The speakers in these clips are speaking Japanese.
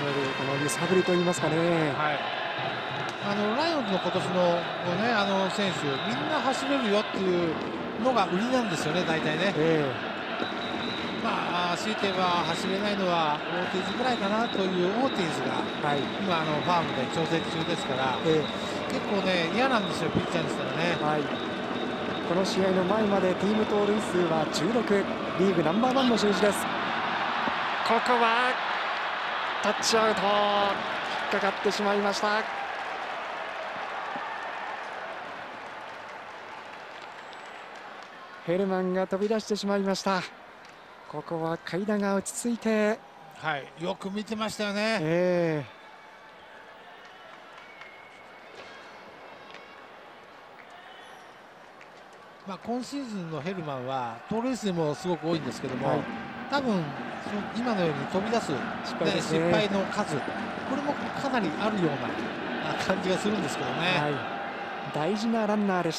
この揺さぶりといいますかね。 はい、ライオンズの今年の、選手みんな走れるよっていうのが売りなんですよね、大体ね。まあ強いては走れないのはオーティーズぐらいかなというオーティーズが、今ファームで調整中ですから、結構ね嫌なんですよ、ピッチャーにしたらね。 この試合の前までチーム盗塁数は16、リーグナンバーワンの数字です。ここはタッチアウト、引っかかってしまいました。ヘルマンが飛び出してしまいました。ここは海田が落ち着いて、 よく見てましたよね。今シーズンのヘルマンは盗塁数もすごく多いんですけども、多分今のように飛び出す失敗の数、これもかなりあるような感じがするんですけどね。 大事なランナーでした。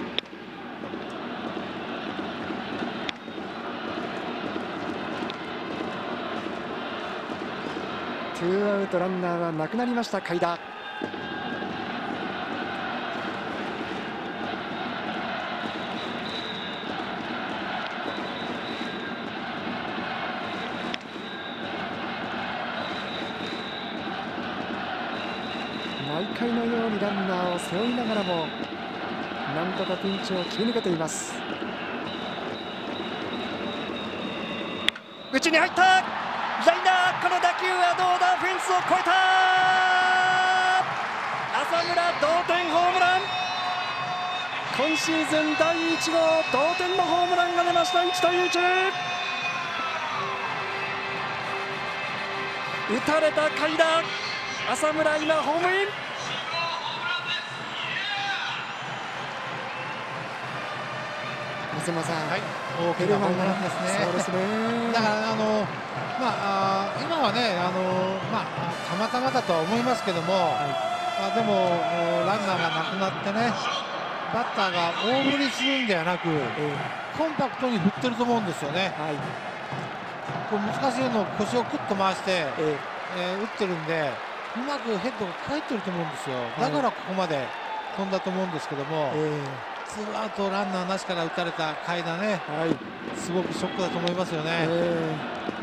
ツーアウトランナーはなくなりました、海田。毎回のようにランナーを背負いながらもなんとかピンチを切り抜けています。内に入ったライナー、この打球はどうだ、フェンスを越えた。浅村同点ホームラン、今シーズン第1号同点のホームランが出ました。1対1、打たれた海田、浅村今ホームイン。松山さん、 大きなホームランですね。 そうですね。 だから今はねたまたまだとは思いますけども、でもランナーがなくなってね、バッターが大振りするんではなく、コンパクトに振ってると思うんですよね。こう難しいのを腰をクッと回して、打ってるんで、うまくヘッドが返ってると思うんですよ。だからここまで飛んだと思うんですけども、ツーアウトランナーなしから打たれた海田ね、すごくショックだと思いますよね。